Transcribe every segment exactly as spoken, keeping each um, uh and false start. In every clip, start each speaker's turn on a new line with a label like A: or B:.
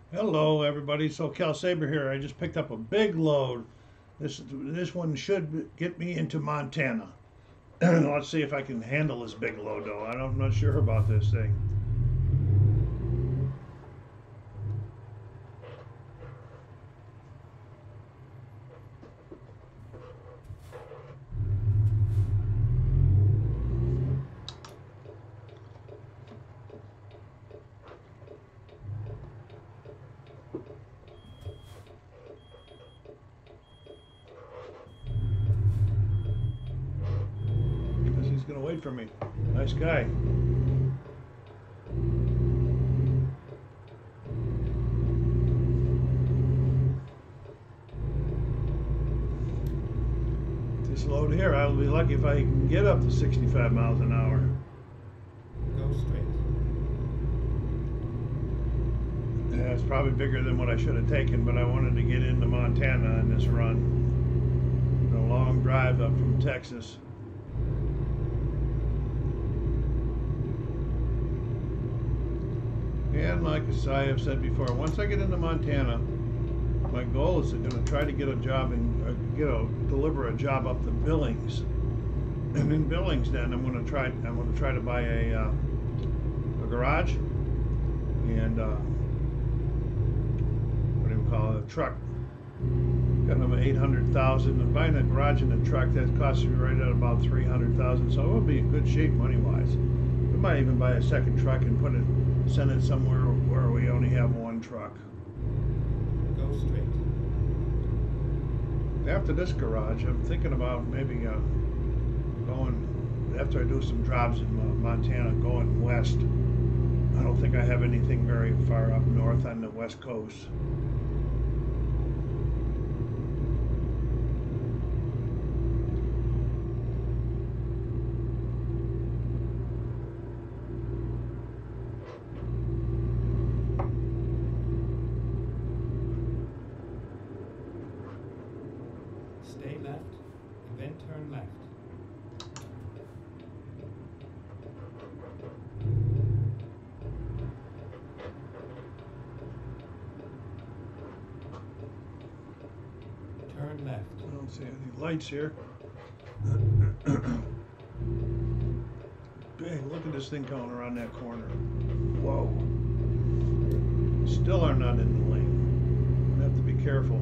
A: Hello, everybody. SoCalsabre here. I just picked up a big load. This this one should get me into Montana. Let's see if I can handle this big load, though. I don't- I'm not sure about this thing. Because he's gonna wait for me. Nice guy. This load here, I'll be lucky if I can get up to sixty-five miles an hour.
B: Go straight.
A: Yeah, it's probably bigger than what I should have taken, but I wanted to get into Montana in this run. A long drive up from Texas. And like I have said before, once I get into Montana, my goal is to going to try to get a job in, uh, you know, deliver a job up to Billings, and in Billings, then I'm going to try. I'm going to try to buy a uh, a garage and uh, what do you call it, a truck. Got them eight hundred thousand, and buying a garage and a truck that costs me right at about three hundred thousand. So it will be in good shape money wise. We might even buy a second truck and put it, send it somewhere where we only have one truck.
B: Go straight.
A: After this garage, I'm thinking about maybe uh, going, after I do some jobs in uh, Montana, going west. I don't think I have anything very far up north on the west coast.
B: Stay left, and then turn left. Turn left.
A: I don't see any lights here. Big, look at this thing coming around that corner. Whoa. Still are not in the lane. I have to be careful.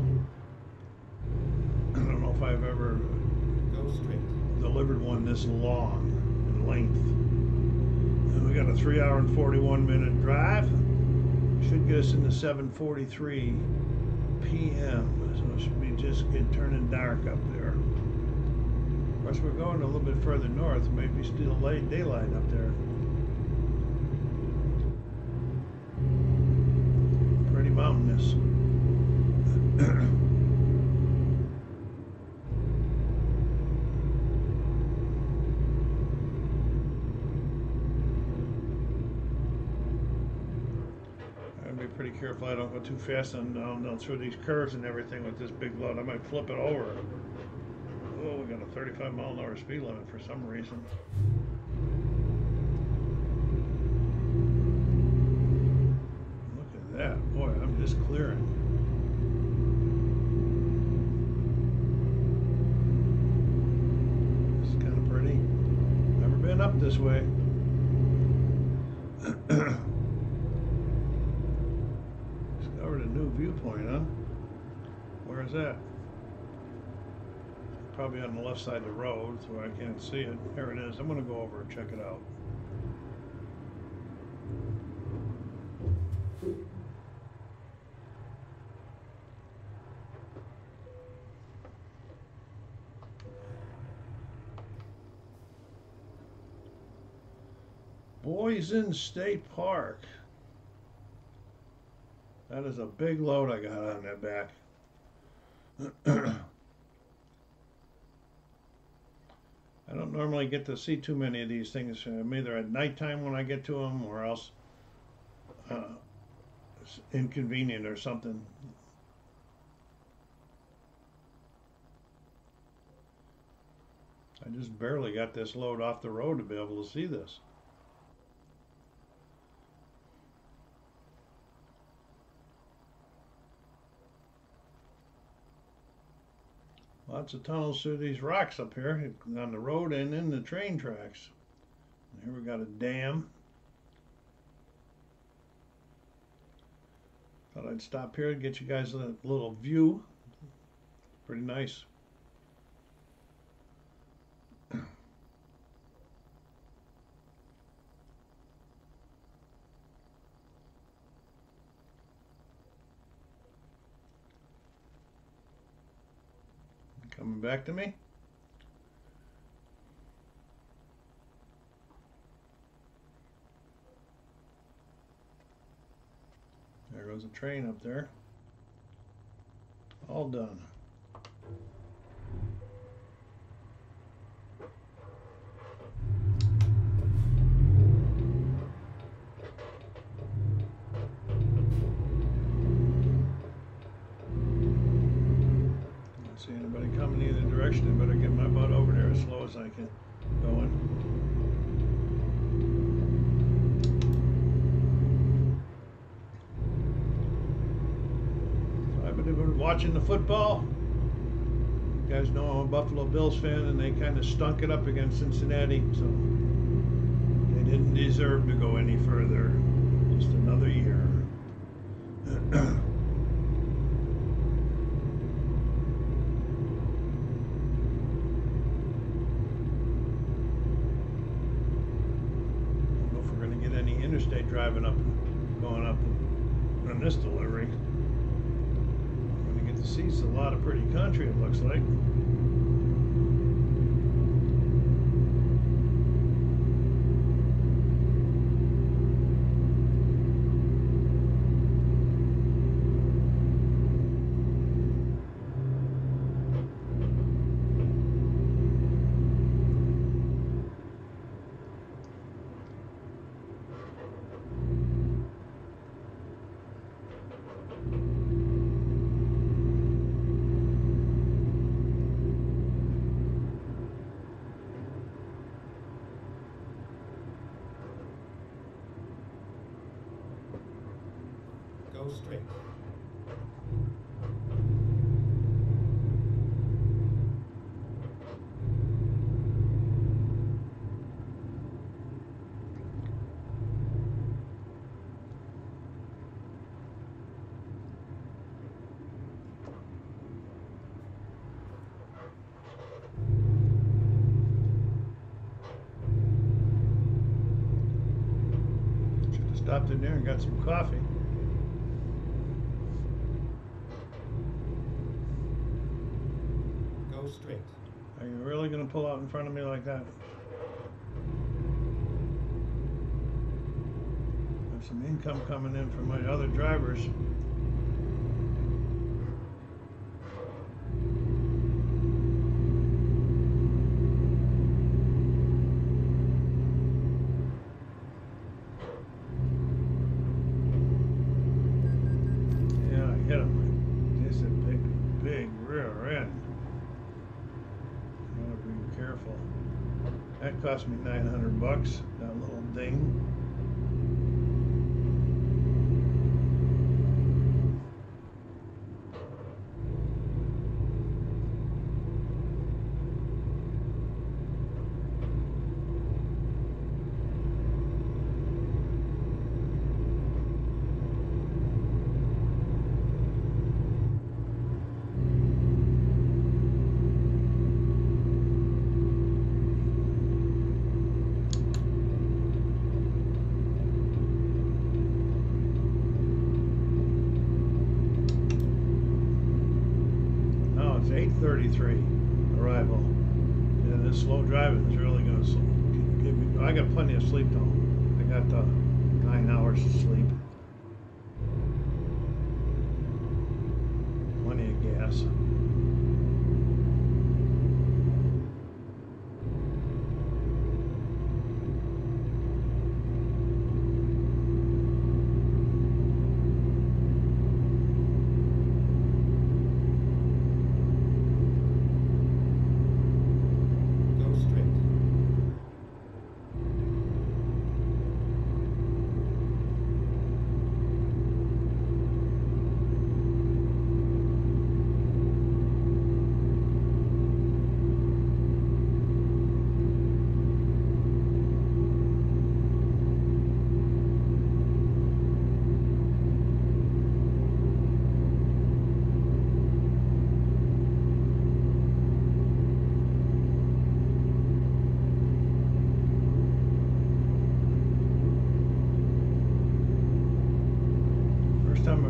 A: I don't know if I've ever
B: Go straight.
A: delivered one this long in length. And we got a three hour and forty-one minute drive. Should get us into seven forty-three p m So it should be just get turning dark up there. Of course, we're going a little bit further north. Maybe still late daylight up there. Pretty mountainous. Be pretty careful I don't go too fast on down, down through these curves and everything with this big load. I might flip it over. Oh, we got a thirty-five mile an hour speed limit for some reason. Look at that. Boy, I'm just clearing. It's kind of pretty. Never been up this way. Discovered a new viewpoint, huh? Where is that? Probably on the left side of the road, so I can't see it. Here it is. I'm going to go over and check it out. Boysen State Park. That is a big load I got on that back. I don't normally get to see too many of these things. I'm either at nighttime when I get to them, or else uh, it's inconvenient or something. I just barely got this load off the road to be able to see this. Lots of tunnels through these rocks up here on the road and in the train tracks. And here we got a dam. Thought I'd stop here and get you guys a little view. Pretty nice. Coming back to me. There goes a train up there. All done. See anybody coming either direction, I better get my butt over there as slow as I can going. So I've been watching the football. You guys know I'm a Buffalo Bills fan, and they kind of stunk it up against Cincinnati, so they didn't deserve to go any further. Just another year. Interstate driving up, going up on this delivery. I'm going to get to see a lot of pretty country, it looks like.
B: Go straight.
A: Should have stopped in there and got some coffee.
B: Straight.
A: Are you really going to pull out in front of me like that? There's some income coming in from my other drivers. Yeah, I hit him. Just a big, big rear end. Careful. That cost me nine hundred bucks, that little ding. eight thirty-three arrival. Yeah, this slow driving is really going to give me. I got plenty of sleep though. I got uh, nine hours of sleep. Plenty of gas.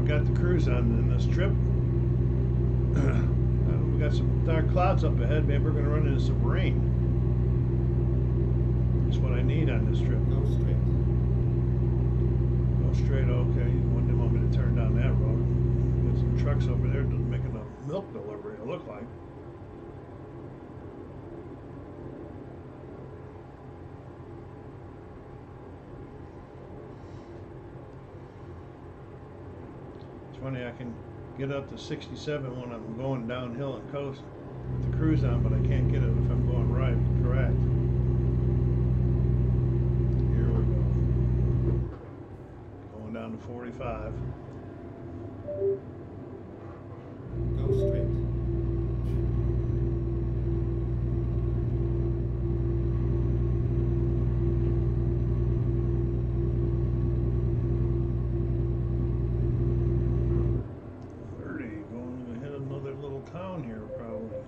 A: got the cruise on in this trip. We got some dark clouds up ahead. Maybe we're going to run into some rain. That's what I need on this trip.
B: Go straight.
A: Go straight, okay. You wouldn't want me to turn down that road. Got some trucks over there making a milk delivery, it looked like. It's funny, I can get up to sixty-seven when I'm going downhill and coast with the cruise on, but I can't get it if I'm going right, correct. Here we go. Going down to forty-five.
B: Go straight.
A: Town here, probably.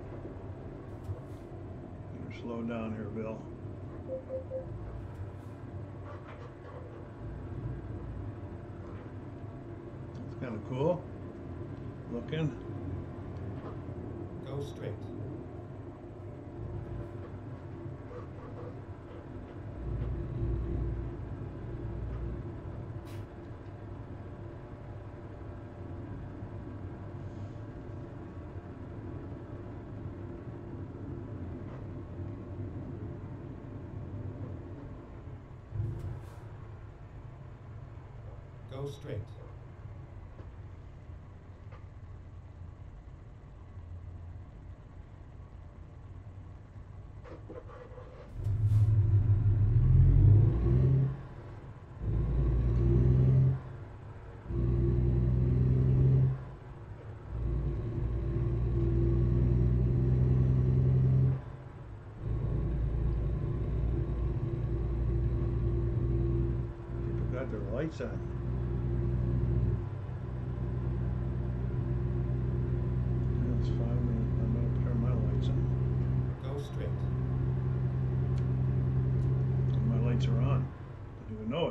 A: Better slow down here, Bill. That's kind of cool. Looking.
B: Go straight. Go straight.
A: People got their lights on.
B: Straight.
A: My lights are on. I don't even know it.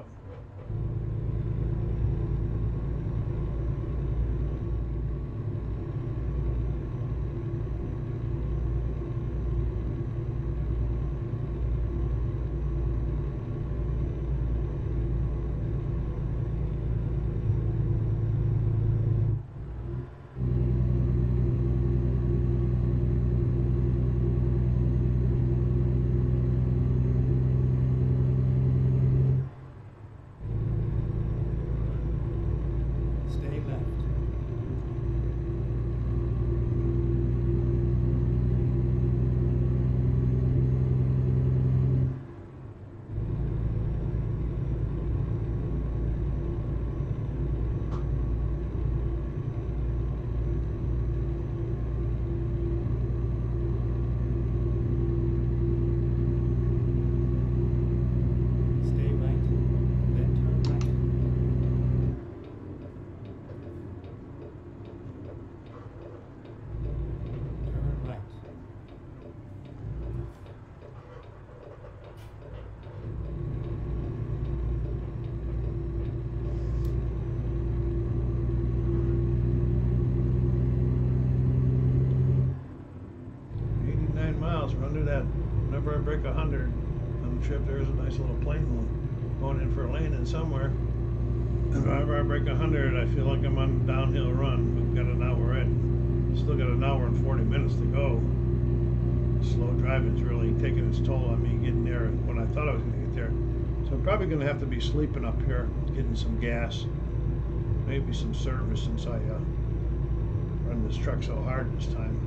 A: We're under that. Whenever I break a hundred on the trip, there's a nice little plane going in for a landing somewhere. And whenever I break a hundred, I feel like I'm on a downhill run. We've got an hour in. Still got an hour and forty minutes to go. Slow driving's really taking its toll on me getting there when I thought I was going to get there. So I'm probably going to have to be sleeping up here, getting some gas, maybe some service since I uh, run this truck so hard this time.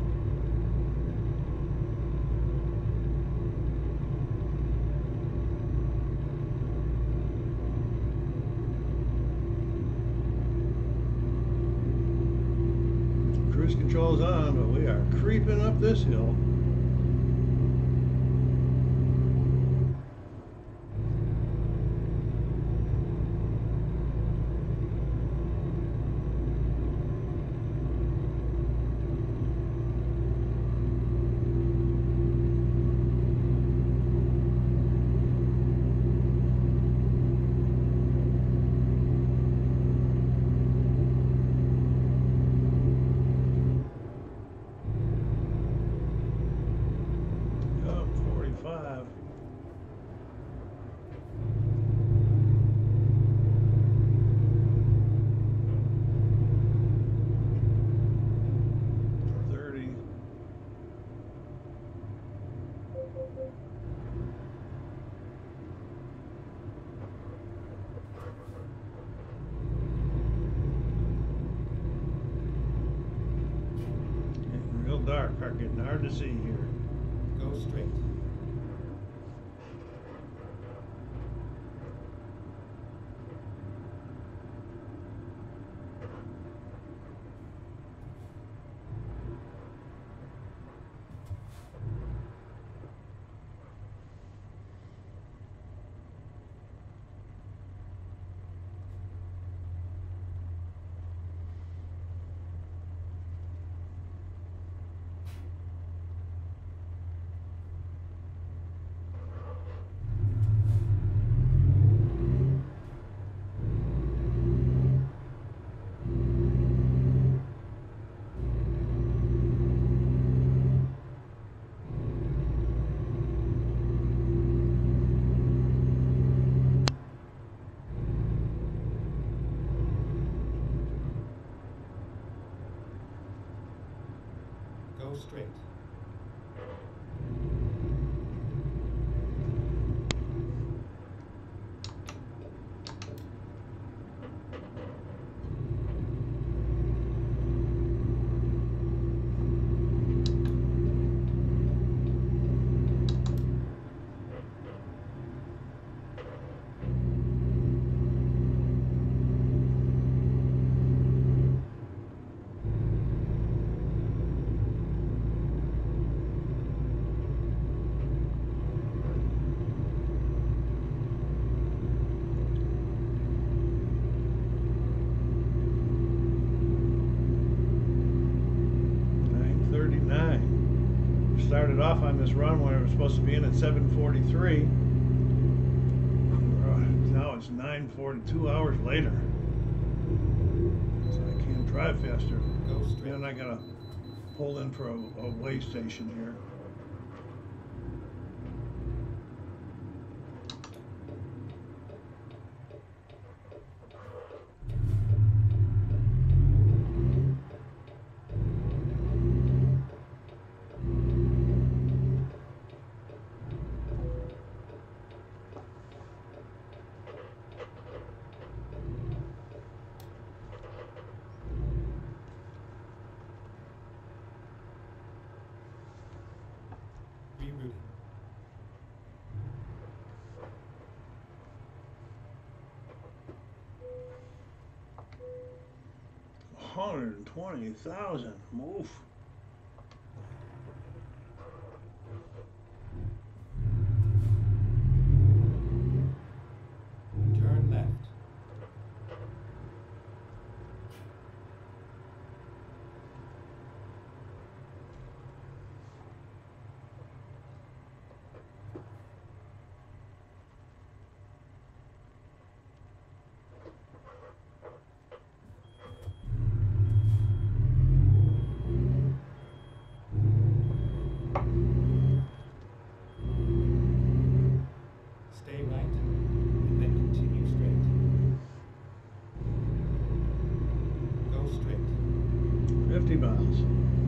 A: Cruise control's on, but we are creeping up this hill. dark, getting hard to see here.
B: Go straight. Go straight.
A: Started off on this run when it was supposed to be in at seven forty-three. Now it's nine forty-two hours later. So I can't drive faster.
B: Go straight.
A: And I gotta pull in for a, a way station here.
B: Rerouting.
A: one hundred twenty thousand. Move.
B: Turn left. Stay right, and then continue straight. Go straight.
A: fifty miles.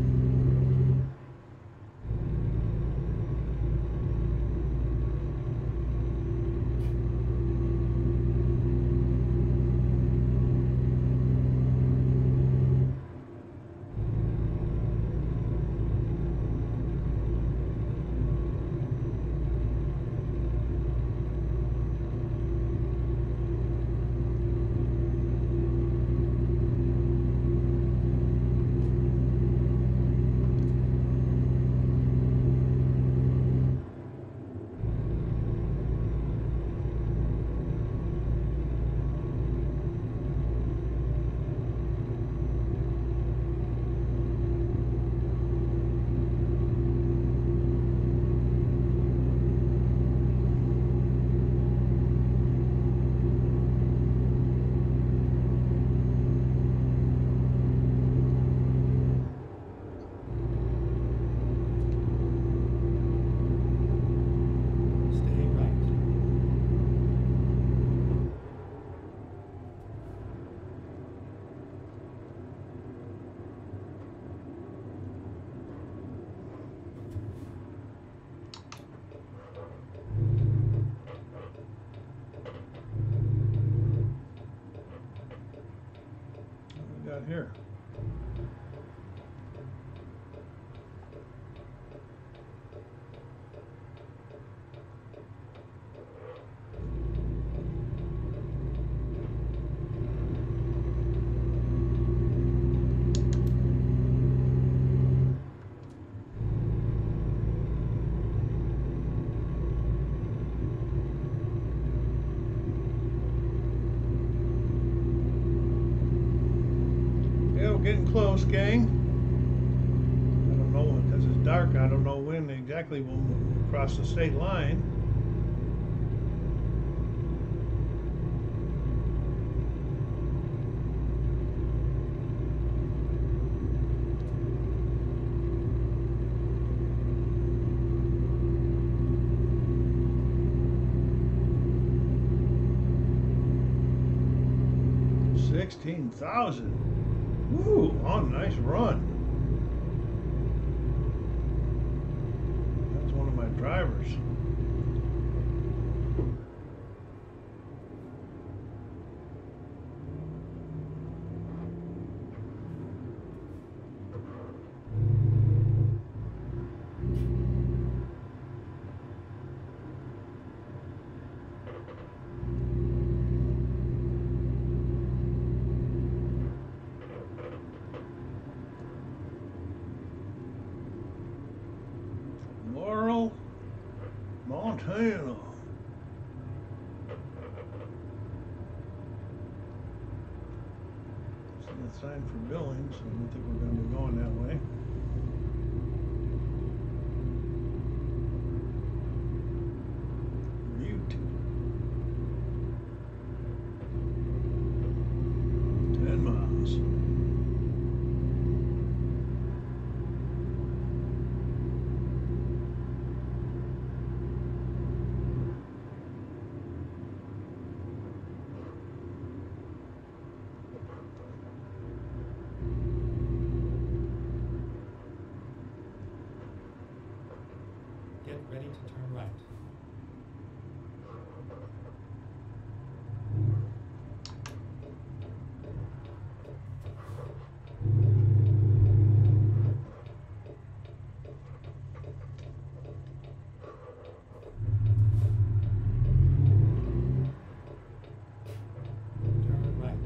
B: Stay right.
A: What we got here? getting close, gang. I don't know, because it's dark, I don't know when exactly we'll cross the state line. sixteen thousand. Woo, on nice run. That's one of my drivers. Montana. See a sign for Billings, so I don't think we're going to be going that way. Butte. Ten miles.
B: Get ready to turn right. Turn right.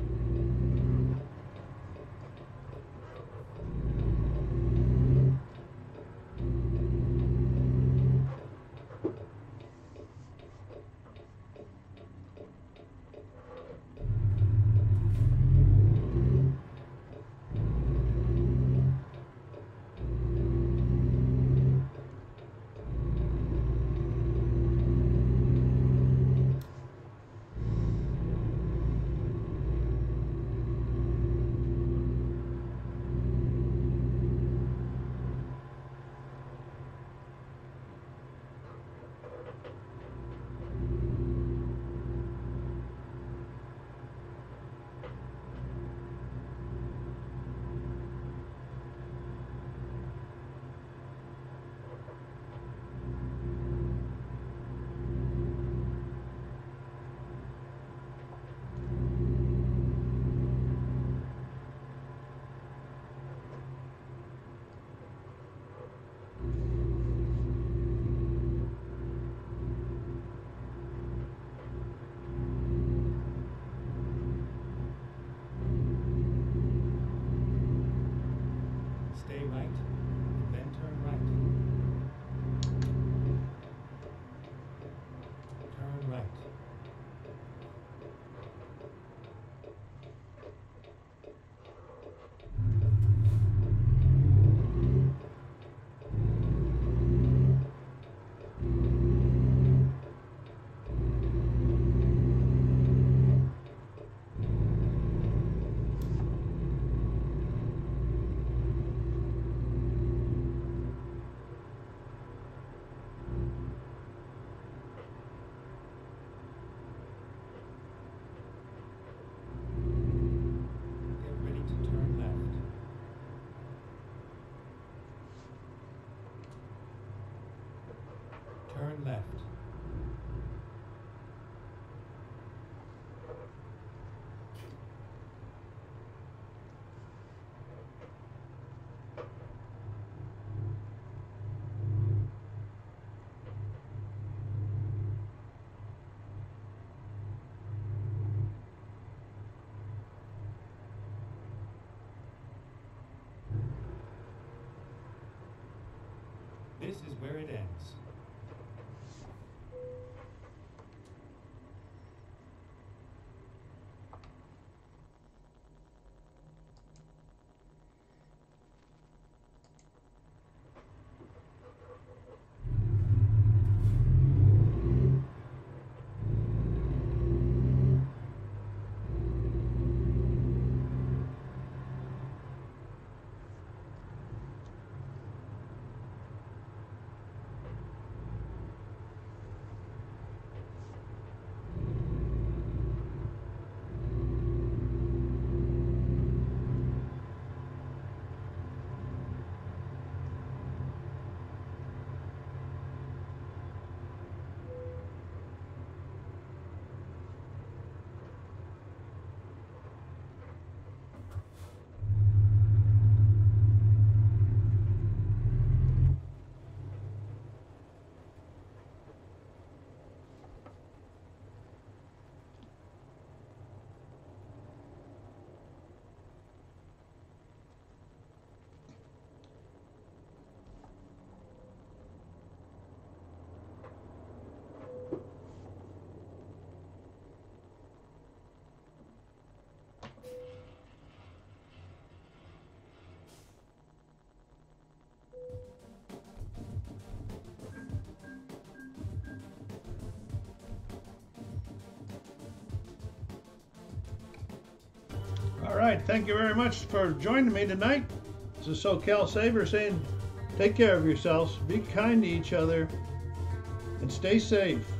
B: Stay right, then turn right. Turn right. Get ready to turn left. Turn left. This is where it ends.
A: All right, thank you very much for joining me tonight. This is SoCalsabre saying, take care of yourselves, be kind to each other, and stay safe.